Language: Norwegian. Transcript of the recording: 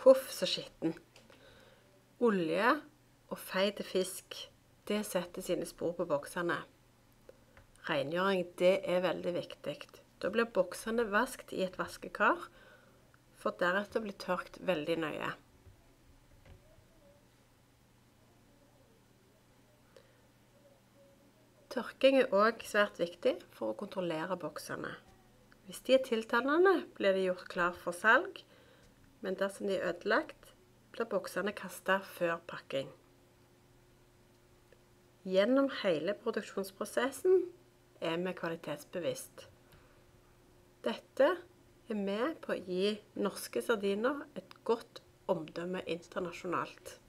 Huff så skitten. Olje og feite fisk, det setter sine spor på boksene. Rengjøring, det er veldig viktig. Da blir boksene vasket i et vaskekar, for deretter å bli tørkt veldig nøye. Tørking er også svært viktig for å kontrollere boksene. Hvis de er tiltannende, blir de gjort klar for salg, men dersom de er ødelagt, blir boksene kastet før pakking. Gjennom hele produksjonsprosessen er vi kvalitetsbevisst. Dette er med på å gi norske sardiner et godt omdømme internasjonalt.